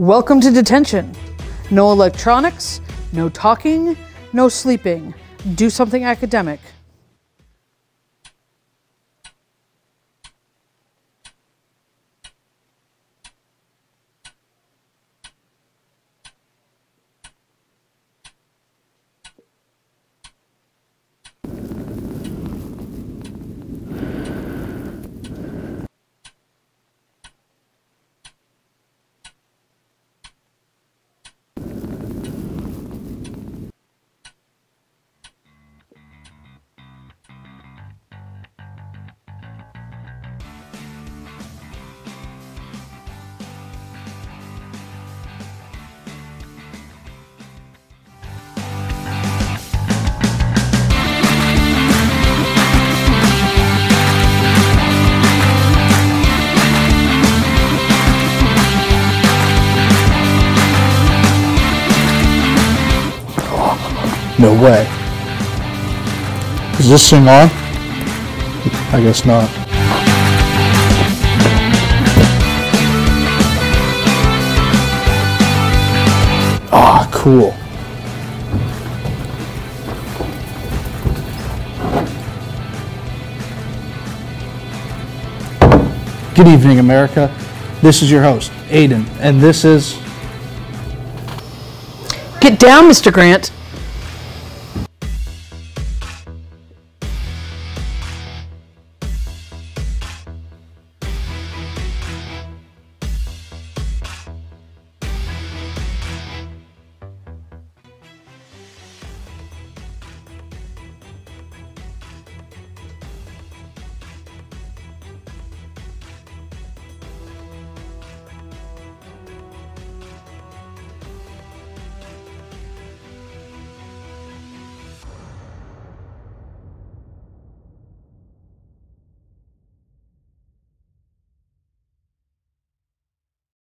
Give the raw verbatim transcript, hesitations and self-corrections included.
Welcome to detention. No electronics, no talking, no sleeping. Do something academic. No way. Is this thing on? I guess not. Ah, cool. Good evening, America. This is your host, Aiden, and this is... Get down, Mister Grant.